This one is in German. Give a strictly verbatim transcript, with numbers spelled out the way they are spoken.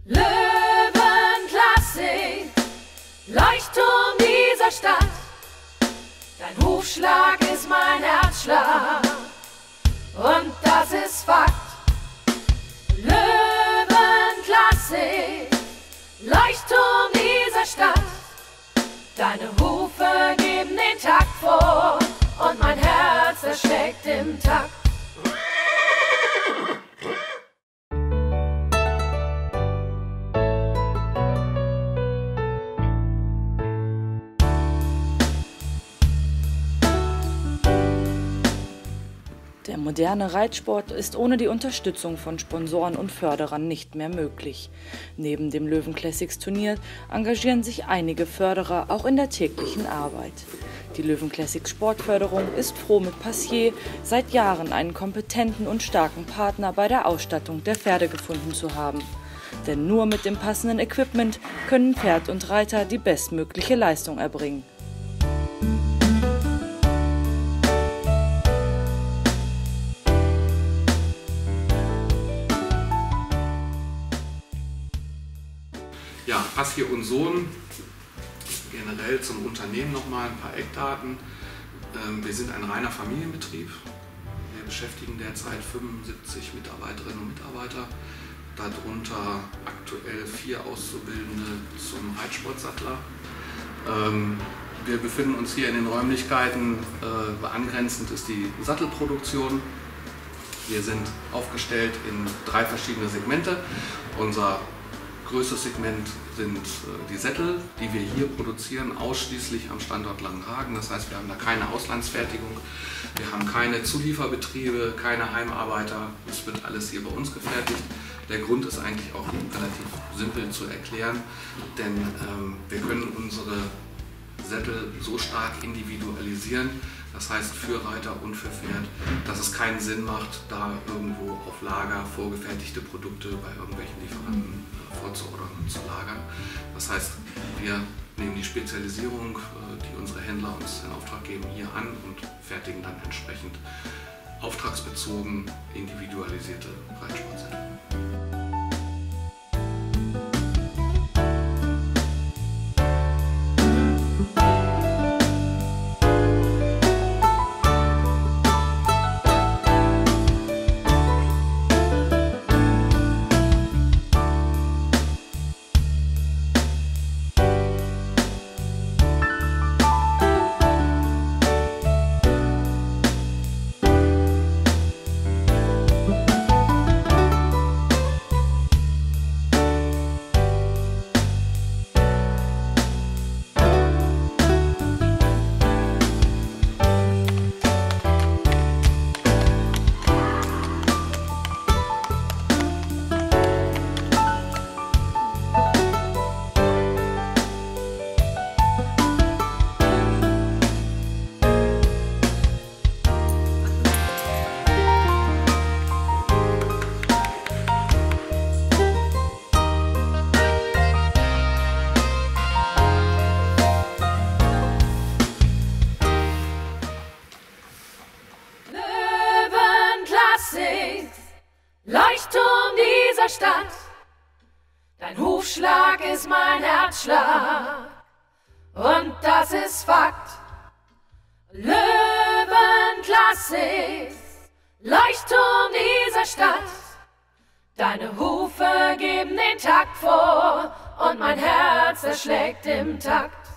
Löwenklasse, Leuchtturm dieser Stadt. Dein Hufschlag ist mein Herzschlag und das ist Fakt. Löwenklasse, Leuchtturm dieser Stadt. Deine Hufe geben den Takt vor und mein Herz, das schlägt im Takt. Der moderne Reitsport ist ohne die Unterstützung von Sponsoren und Förderern nicht mehr möglich. Neben dem Löwen Classics Turnier engagieren sich einige Förderer auch in der täglichen Arbeit. Die Löwen Classics Sportförderung ist froh, mit Passier seit Jahren einen kompetenten und starken Partner bei der Ausstattung der Pferde gefunden zu haben. Denn nur mit dem passenden Equipment können Pferd und Reiter die bestmögliche Leistung erbringen. Ja, Passier und Sohn, generell zum Unternehmen nochmal ein paar Eckdaten. Wir sind ein reiner Familienbetrieb. Wir beschäftigen derzeit fünfundsiebzig Mitarbeiterinnen und Mitarbeiter, darunter aktuell vier Auszubildende zum Reitsportsattler. Wir befinden uns hier in den Räumlichkeiten, angrenzend ist die Sattelproduktion. Wir sind aufgestellt in drei verschiedene Segmente. Unser größtes Segment sind die Sättel, die wir hier produzieren, ausschließlich am Standort Langenhagen. Das heißt, wir haben da keine Auslandsfertigung, wir haben keine Zulieferbetriebe, keine Heimarbeiter. Es wird alles hier bei uns gefertigt. Der Grund ist eigentlich auch relativ simpel zu erklären, denn ähm, wir können unsere Sättel so stark individualisieren, das heißt für Reiter und für Pferd, dass es keinen Sinn macht, da irgendwo auf Lager vorgefertigte Produkte bei irgendwelchen Lieferanten äh, vorzuordern und zu lagern. Das heißt, wir nehmen die Spezialisierung, äh, die unsere Händler uns in Auftrag geben, hier an und fertigen dann entsprechend auftragsbezogen individualisierte Reitsportsättel. Leuchtturm dieser Stadt, dein Hufschlag ist mein Herzschlag und das ist Fakt. Löwenklasse, Leuchtturm dieser Stadt, deine Hufe geben den Takt vor und mein Herz, das schlägt im Takt.